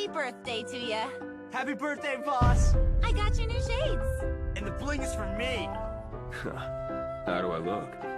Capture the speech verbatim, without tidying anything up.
Happy birthday to ya. Happy birthday, boss! I got you new shades. And the bling is for me! How do I look?